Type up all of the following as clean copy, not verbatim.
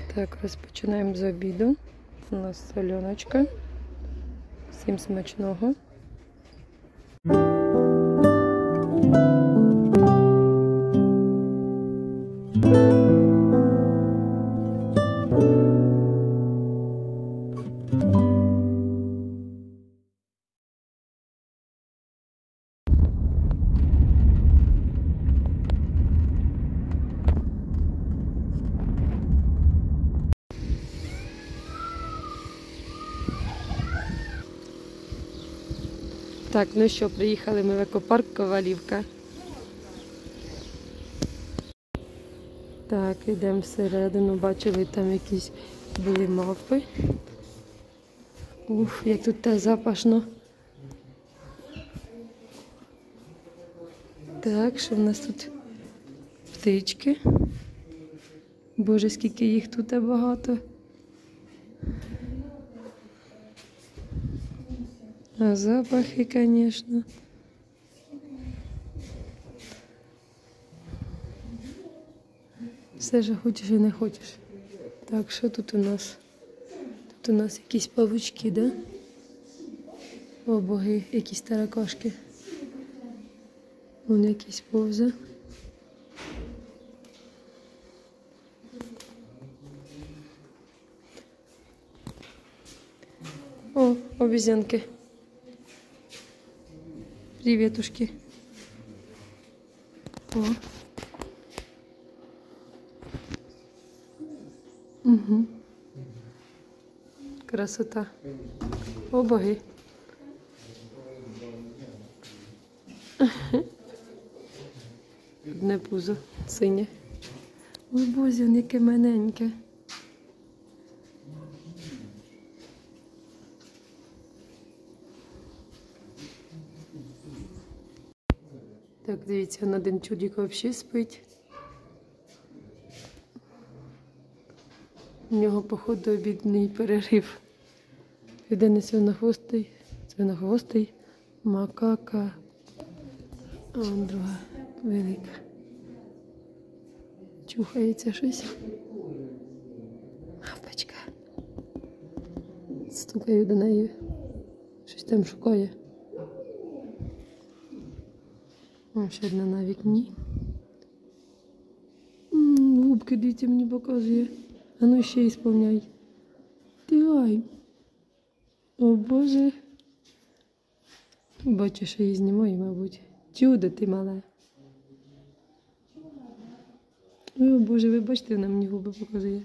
Так, розпочинаємо з обіду. У нас соляночка. Всім смачного. Так, ну що, приїхали ми в екопарк Ковалівка. Так, йдемо всередину, бачили, там якісь були мавпи. Уф, як тут те запашно. Так, що в нас тут птички. Боже, скільки їх тут багато. А запахи, звісно. Все ж хочеш і не хочеш. Так, що тут у нас? Тут у нас якісь павучки, да? О, боги, якісь таракашки. Вон якісь повзе. О, обезьянки. Приветушки. О. Угу. Красота. О, боги. Одне пузо синє. Ой, боже, яке маленьке. Так, дивіться, на один чудик взагалі спить. У нього, походу, обідний перерив. Один свинохвостий, макака, а друга велика. Чухається щось. Мавпочка. Стукаю до неї. Щось там шукає. Ще одна на вікні. Губки, дивіться, мені показує. А ну ще ісполняй. Давай. О, Боже. Бачу, що її знімаю, мабуть. Чудо ти мале. О, Боже, ви бачите, вона мені губи показує.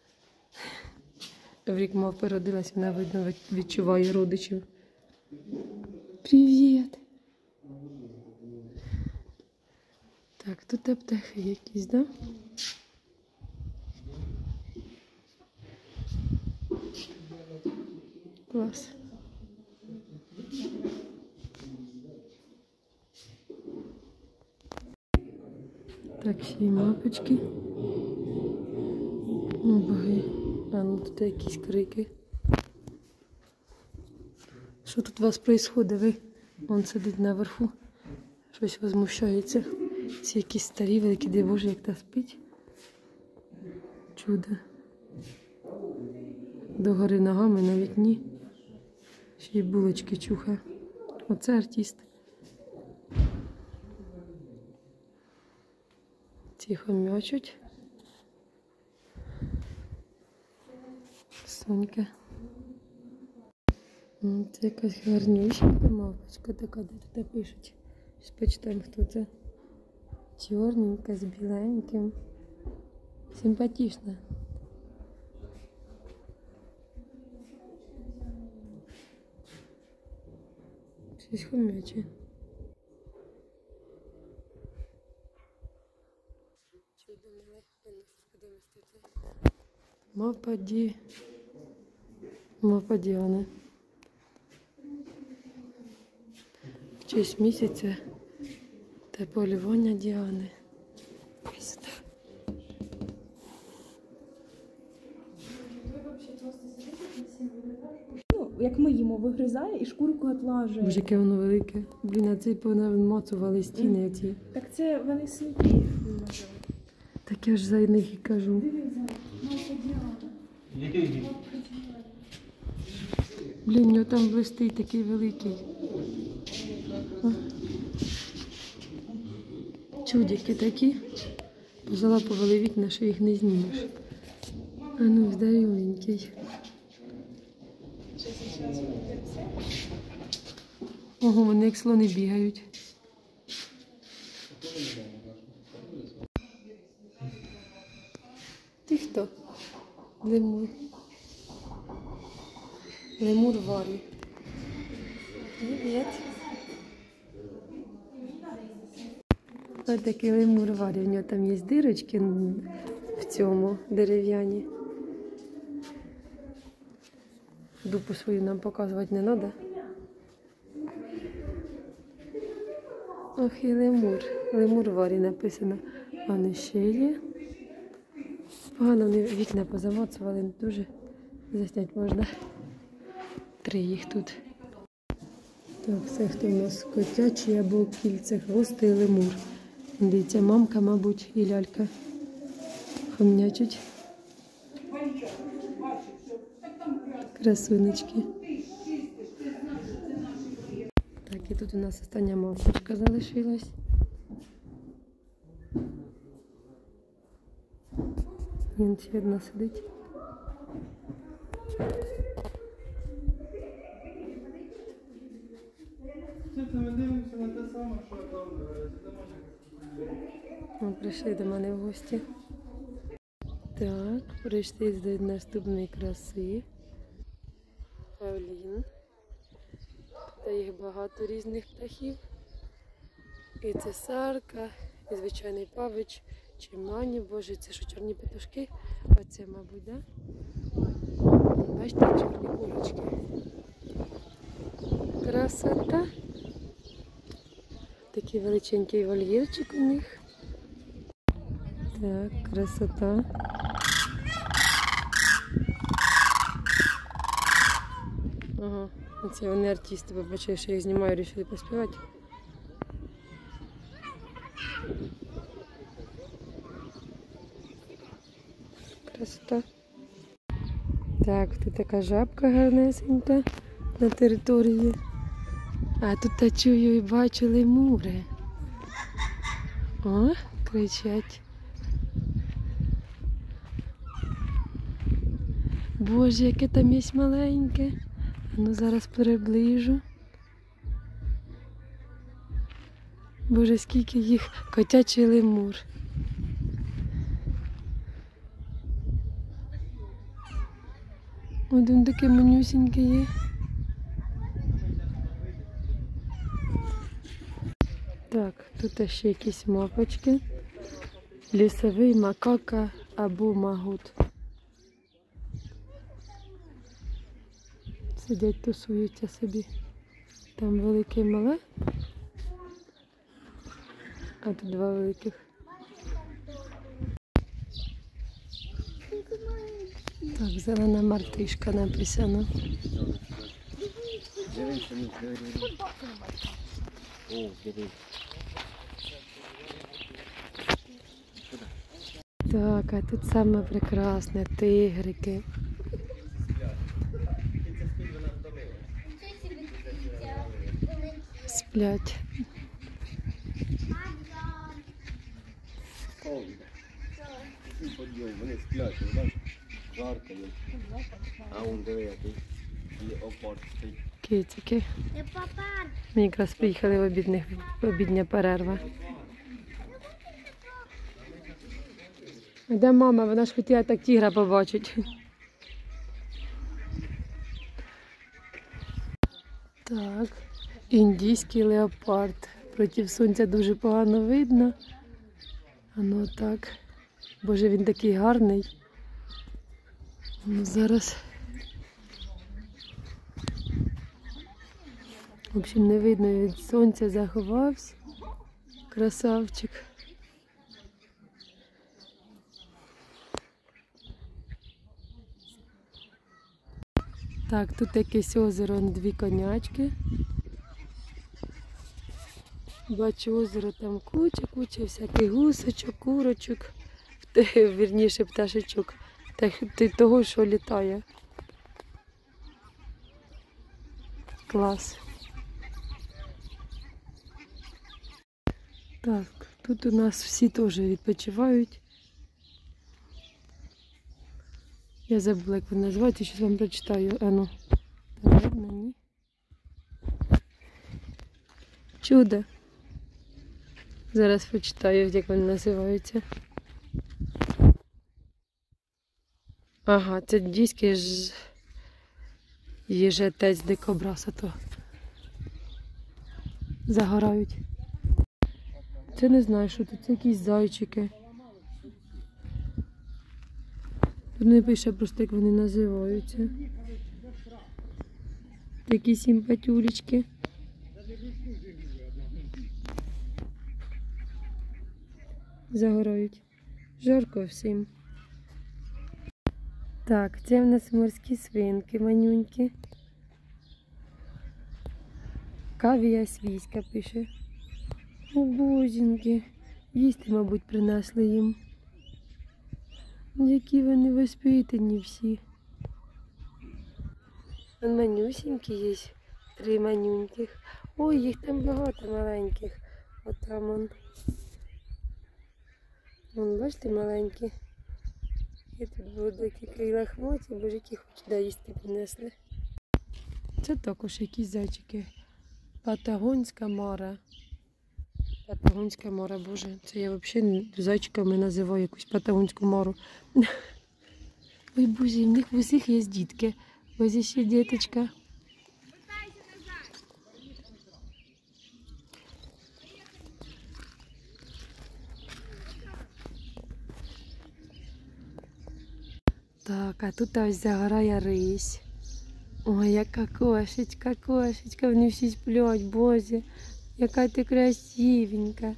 В рік мавпи родилась, вона, видно, відчуває родичів. Привіт. Так, тут птахи якісь, да? Клас. Так, ще й мапочки. О, боги. А ну тут якісь крики. Що тут у вас відбувається? Ви? Вон сидить наверху. Щось возмущається. Ці якісь старі, великі, де Боже, як та спить. Чудо. Догори ногами на вікні. Ще й булочки чухає. Оце артист. Тихо м'ячуть. Сонька. Це якась гарнющенька мавпочка така, де тут пишуть. Почитаємо, хто це. Чорненька, з біленьким. Симпатична. Щось хомяче. Чудо мале. Мавпа Діана. В честь місяця та полювання Діани. Красота. Ну, як ми їмо, вигризає і шкурку отлажує. Боже, яке воно велике. Блін, а це понамацували стіни оці. Так це вони світі. Так я ж за них і кажу. Дивіться, мавпа Діана. Блін, у нього там блистить такий великий. О. Чудики такі. Позалапували вікна, що їх не знімеш. А ну, здоровенький. Ого, вони як слони бігають. Ти хто? Лемур. Лемур Варі. Привіт. Ось такий лемур Варі. У нього там є дирочки в цьому дерев'яні. Дупу свою нам показувати не треба. Ох і лемур. Лемур Варі написано. А не ще є. Погано вони вікна позамацували, дуже засняти можна. 3 їх тут. Так, це хто у нас котячий або кільце, хвостий і лемур. Дивіться, мамка, мабуть, і лялька хомнячуть. Красунечки. Так, і тут у нас остання мавпочка залишилась. Він ще одна сидить. Ми дивимося на те саме, що там Ми прийшли до мене в гості. Так, прийшли до наступної краси. Павлін. Та їх багато різних птахів. І цесарка, і звичайний павич, чимані, боже, це що, чорні петушки? Оце, мабуть, да? Бачите, чорні курочки. Красота. Такий величенький вольєрчик у них. Так, красота. Ага, оце вони артисти, побачили, що я їх знімаю, вирішили поспівати. Красота. Так, тут така жабка гарнесенька на території. А тут я чую і бачу лемури. О, кричать. Боже, яке там є маленьке. Ну, зараз приближу. Боже, скільки їх. Котячий лемур. Один такий манюсенький є. Так, тут ще якісь мапочки. Лісовий макака або магут. Сидять, тусуються собі. Там велике і мале. А тут 2 великих. Так, зелена мартишка написано. Так, а тут саме прекрасне тигрики. Сплять. Вони сплять, бачиш? Жарко. А он диви, який леопард стоїть. Кицики. Ми якраз приїхали в обідня перерва. А де мама? Вона ж хотіла так тігра побачити. Так, індійський леопард. Проти сонця дуже погано видно. А ну так. Боже, він такий гарний. Ну, зараз. В общем, не видно, від сонця заховався. Красавчик. Так, тут якесь озеро, 2 конячки. Бачу озеро, там куча всяких гусочок, курочок, вірніше пташечок. того, що літає. Клас. Так, тут у нас всі теж відпочивають. Я забула, як вони називаються, щось вам прочитаю. Ану, там видно, ні? Чудо. Зараз почитаю, як вони називаються. Ага, це дійський їжетець дикобраса, то загорають. Це не знаю, що тут, це якісь зайчики. Тут не пише просто, як вони називаються. Такі симпатюлечки. Загорають. Жарко всім. Так, це в нас морські свинки, манюнькі. Кавія свійська пише. О, боженьки. Їсти, мабуть, принесли їм. Які вони воспитані всі. Вон манюсінькі є, 3 манюньких. Ой, їх там багато маленьких. От там он. Вон, бачите, маленькі. І тут були декілька лахмотів, боже, які хоч да, їсти принесли. Це також якісь зайчики. Патагонська мора. Патагонська мора, боже, це я взагалі зайчиками називаю якусь патагонську мору. Ой, боже, в них в усіх є дітки. Ось ще діточка. Так, а тут ось загорає рись. Ой, яка кошечка, кошечка, вони всі сплять, боже, яка ти красивенька.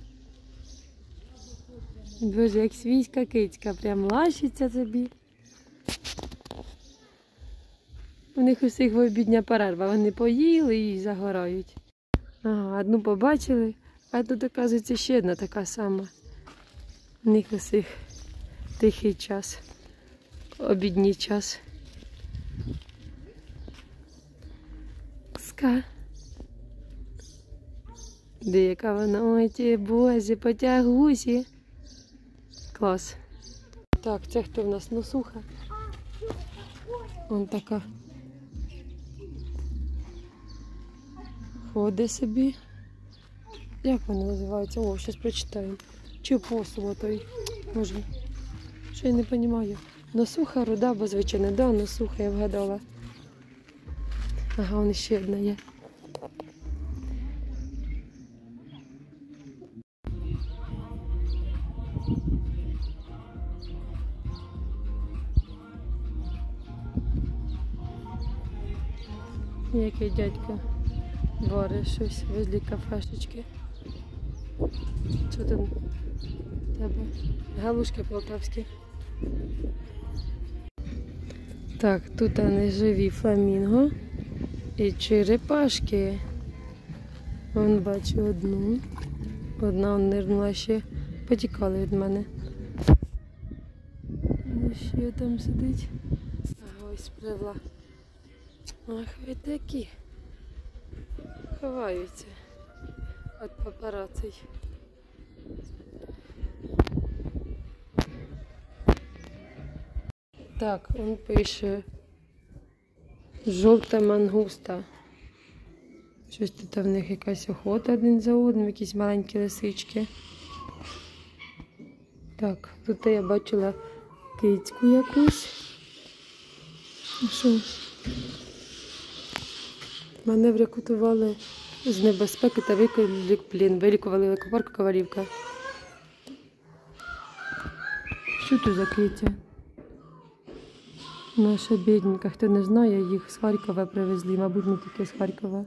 Боже, як свійська кицька, прям лащиться тобі. У них усіх в обідня перерва, вони поїли і загорають. Ага, одну побачили, а тут, оказується, ще одна така сама. У них усіх тихий час, обідній час. Ска. Де яка вона? Ой, ті бозі, потягусі. Клас. Так, це хто в нас? Носуха. Вон така. Ходить собі. Як вона називається? О, зараз прочитаю. Чи посумо той? Може. Що я не розумію. Носуха, руда, бо звичайно, да, носуха, я вгадала. Ага, вон ще одна є. Який дядько варить щось возле кафешечки. Що там в тебе? Галушки полтавські. Так, тут вони живі фламінго і черепашки. Вон бачу одну. Одна нирнула ще. Потікали від мене. Ще там сидить. Ага, ось спливла. Ах, ви такі. Ховаються від папарацей. Так, він пише жовта мангуста. Щось тут в них якась охота один за одним, якісь маленькі лисички. Так, тут я бачила кицьку якусь. Що? Мене врятували з небезпеки та вилікували лакопарку Ковалівка. Що тут за киця? Наша бідненька, хто не знає, їх з Харкова привезли, мабуть, не тільки з Харкова.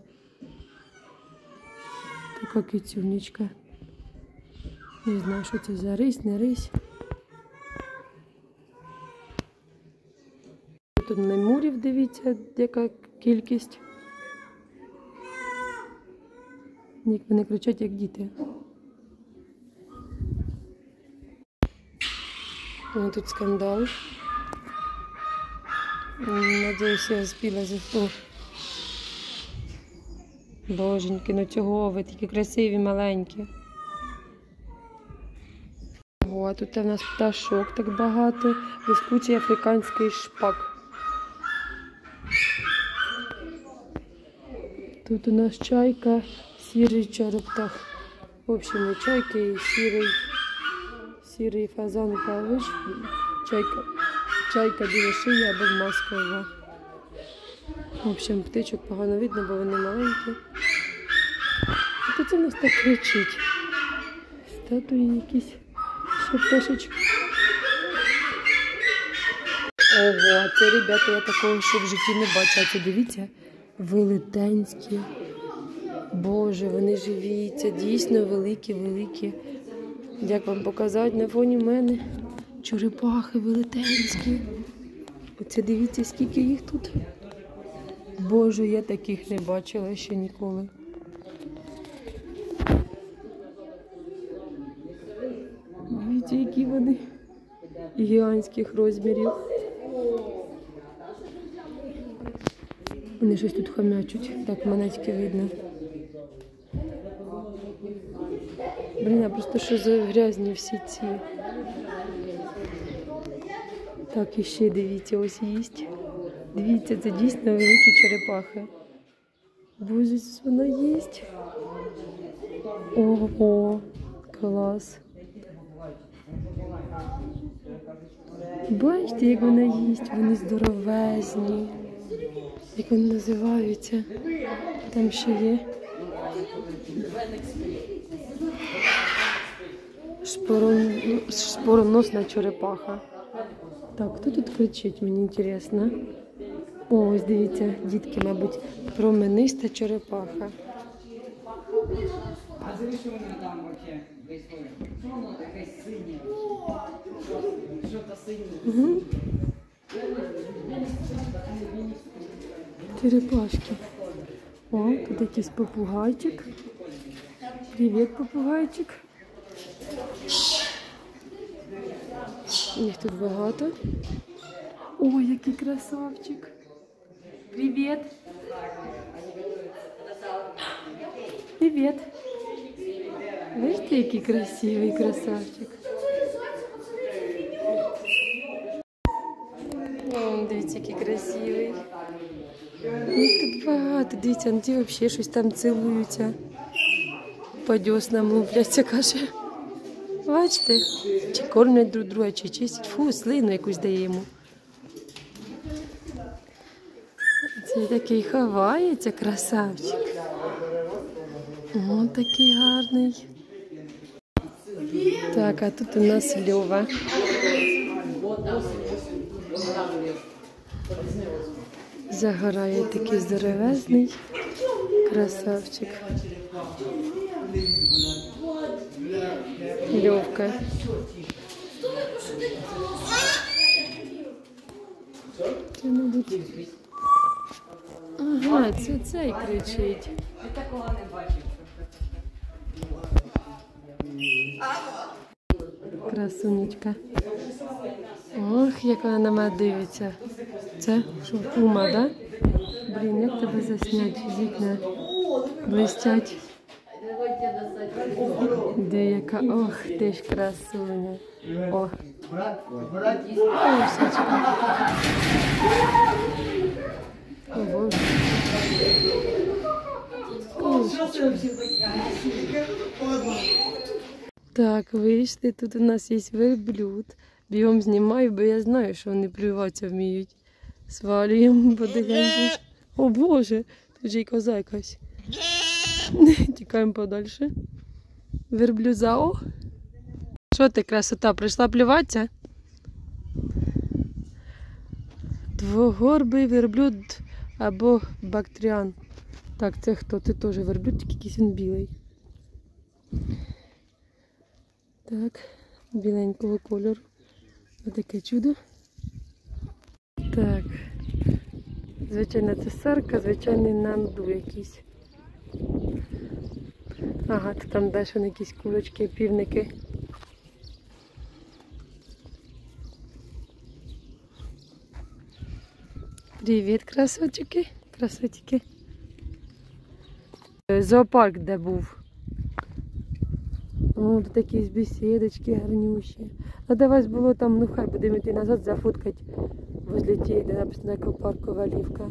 Така кицюнечка. Не знаю, що це за рись, не рись. Тут лемурів, дивіться, яка кількість. Як вони кричать, як діти. О, тут скандал. Надіюсь, я успіла за. Боженьки, ну чого ви такі красиві, маленькі. О, тут у нас пташок так багато. Блискучий африканський шпак. Тут у нас чайка, сірий черептах. В общем, і чайки, і сірий фазан павич. Чайка біля шиї або маскова. В общем, птичок погано видно, бо вони маленькі. І тут у нас так кричить. Статуї якісь, ще пташечки. Ого, це, ребята, я такого ще в житті не бачила. Це, дивіться, велетенські. Боже, вони живі, це дійсно великі. Як вам показати на фоні мене? Черепахи велетенські. Оце дивіться, скільки їх тут. Боже, я таких не бачила ще ніколи. Дивіться, які вони гігантських розмірів. Вони щось тут хомячуть, так манечки видно. Блін, а просто що за грязні всі ці. Так, і ще дивіться, ось їсть. Дивіться, це дійсно великі черепахи. Боже, вона їсть. Ого, клас. Бачите, як вона їсть, вони здоровезні. Як вони називаються? Там ще є. Шпороносна черепаха. Так, хто тут кричить, мені цікаво. О, ось дивіться, дітки, мабуть, промениста черепаха. А завіщо вони там вообще происходит? Що воно таке синє? Що то синє? Угу. Черепашки. О, тут якийсь попугайчик. Привіт, попугайчик. Їх тут багато. Ой, який красавчик. Привіт. Привіт. Бачите, який красивий красавчик. О, дивіться, який красивий. Їх тут багато. Дивіться, ті взагалі щось там цілуються. По дьоснам лупляться, каже. Бачите? Чи кормлять друг друга, чи чистять. Фу, слину якусь дає йому. Це такий ховається красавчик. О, такий гарний. Так, а тут у нас Льова. Загорає такий здоровезний красавчик. Льовка. Це, мабуть... Ага, це цей кричить. Я такого не бачив. Красунечка. Ох, як вона на мене дивиться. Це що, пума, да? Блін, як тебе заснять? Вікна блистять. Де яка? Ох, ти ж красуня. О. Осечка. О, Боже. Так, вийшли. Тут у нас є верблюд. Бігом знімаю, бо я знаю, що вони плюватися вміють. Свалюємо подивимось. О Боже, тут же й коза якась. Тікаємо подальше. Верблюза. Що ти, красота, прийшла плюватися? Двогорбий верблюд або бактріан. Так, це хто? Це теж верблюд, тільки якийсь він білий. Так, біленького кольору. Ось таке чудо. Так. Звичайно, це сарка, звичайний нанду якийсь. Ага, то там далі якісь курочки, півники. Привіт, красотчики, красотики. Зоопарк де був. О, тут якісь бесідочки гарнющі. Надо вас було там, ну хай будемо йти назад, зафоткати возле тієї, де написано екопарк Ковалівка.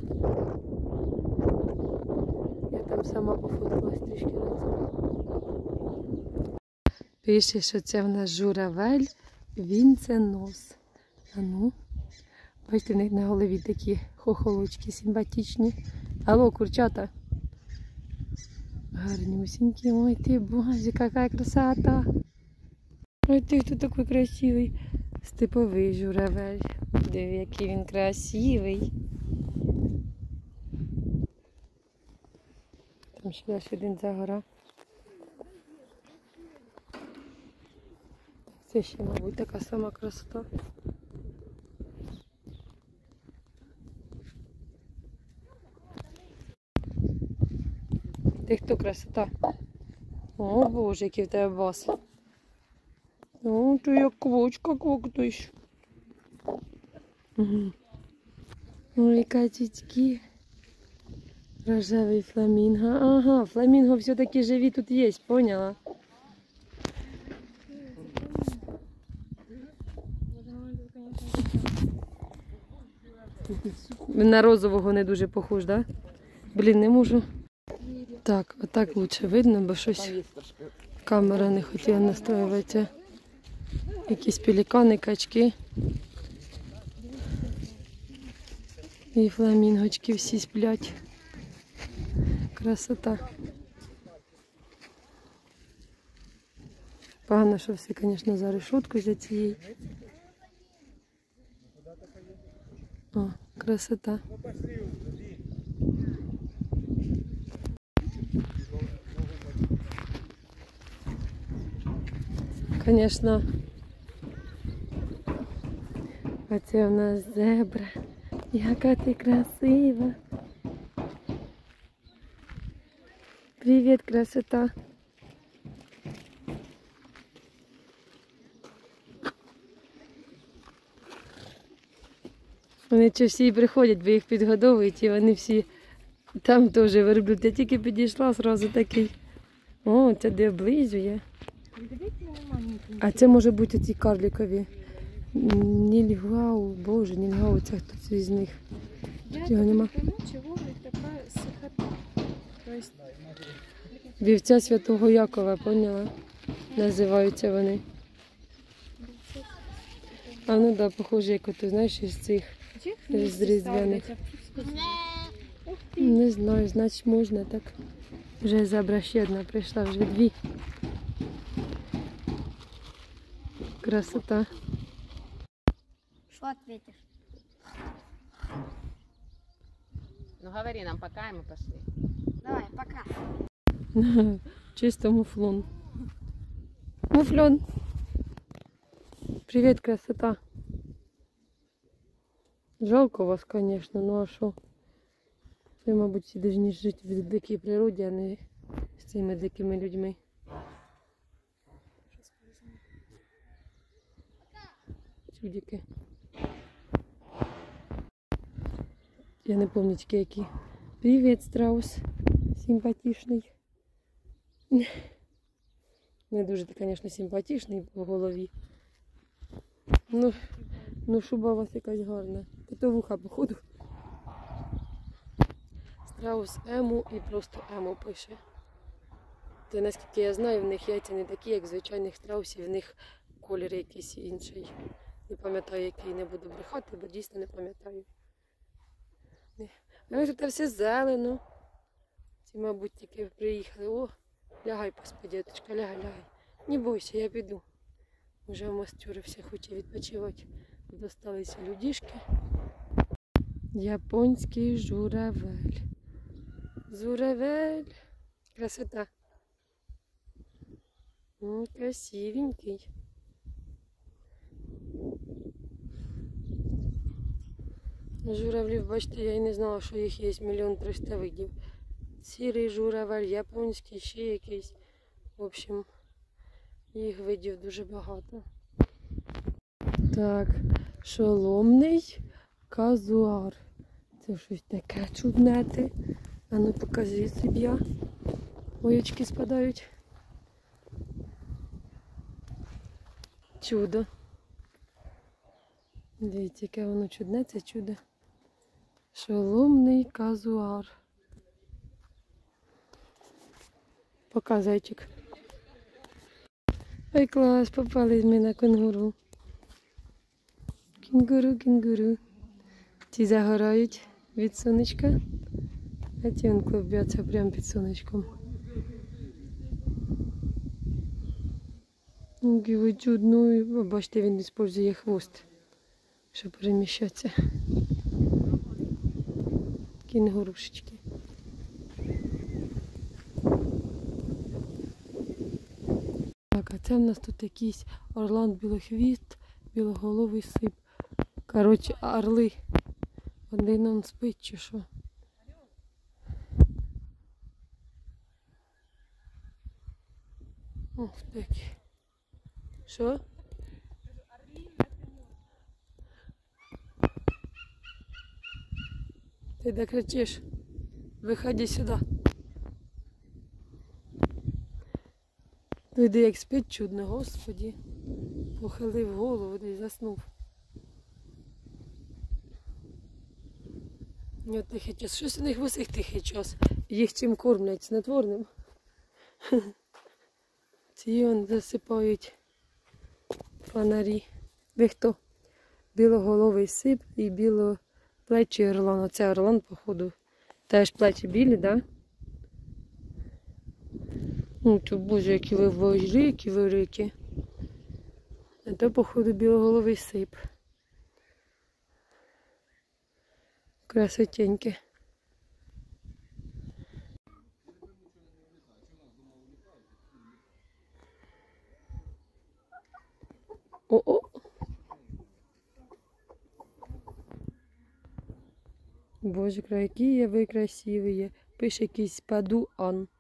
Я там сама пофоткалась трішки разом. Пише, що це в нас журавель, вінценос. А ну, бачите, в них на голові такі хохолочки симпатичні. Алло, курчата. Гарнюсенький. Ой, ты, боже, какая красота. Ой, ты, кто такой красивый. Степовий журавель. Диви, який він красивий. Там ще один загора. Це ще, мабуть, така сама красота. Ти хто красота? О, боже, який в тебе бас. О, ти як квочка квоктуєш. Ой, качечки. Рожевий фламінго. Ага, фламінго все-таки живі тут є, поняла? На розового не дуже похож, так? Да? Блін, не можу. Так, отак лучше видно, бо щось камера не хотіла настроюватися. Якісь пелікани, качки. І фламінгочки всі сплять. Красота. Погано, що всі, звісно, за решетку за цією. О, красота. Звісно, оце у нас зебра. Яка ти красива. Привіт, красота. Вони чи всі приходять, бо їх підгодовують, і вони всі там теж верблюд. Я тільки підійшла, одразу такий. О, це де облизує. А це може бути ці карликові. Нільгау, боже, нільгау, це хтось із них. Я Його нема. не пойму, чого в них така сухота. Тобто, Вівця Святого Якова, поняла? Називаються вони. А ну да, похоже, як ото, знаєш, із цих. З різдвяних. Не знаю, значить можна так. Вже зебра ще одна прийшла, вже дві. Красота. Что ответишь? Ну говори нам пока, и мы пошли. Давай, пока. Чисто муфлон. Муфлон. Привет, красота. Жалко вас, конечно, ну а що? Ви, мабуть, всі повинні жити в дикій природі, а не з цими дикими людьми. Чудики. Я не пам'ятаю, тільки які. Привіт, страус. Симпатичний. Не дуже, звісно, симпатичний в голові. Ну шуба у вас якась гарна. Та вуха, походу. Страус ему і просто ему пише. Та наскільки я знаю, в них яйця не такі, як звичайних страусів, в них колір якийсь інший. Не пам'ятаю, який, не буду брехати, бо дійсно не пам'ятаю. Ну, тут все зелено. Ці, мабуть, тільки приїхали. О, лягай поспи, діточка, лягай, лягай. Не бойся, я піду. Вже в мастюри всі хоче відпочивати. Досталися людішки. Японський журавель. Журавель. Красота. О, красивенький. Журавлів, бачите, я і не знала, що їх є 1 300 000 видів. Сірий журавель, японський, ще якийсь. В общем, їх видів дуже багато. Так, шоломний казуар. Це щось таке чуднете. А ну покажи собі. Очки спадають. Чудо. Дивіться, яке воно чудне, це чудо. Шоломний казуар. Пока, зайчик. Ой, клас, попали ми на кенгуру. Кенгуру, кенгуру. Ті загорають від сонечка, а ті он клубляться прямо під сонечком. Його чудно, бачите, він використовує хвост, щоб переміщатися. Кінгурушечки. Так, а це в нас тут якийсь орлан білохвіст, білоголовий сип. Коротше, орли. Один он спить чи що? Ох, такі. Що? Ти де кричиш? Виходи сюди. Іди, як спить чудно, Господі. Похилив голову і заснув. Ні, тихий час. Щось у них в усіх тихий час. Їх чим кормлять? Снотворним. Ці он засипають фонарі. Ви хто? Білоголовий сип і білоплечий орлан. Оце орлан, походу. Теж плечі білі, так? Да? Ну, то, боже, які ви великі, великі. А то, походу, білоголовий сип. Красотеньке. О-о! Боже, які ви красиві. Пише якийсь падуан.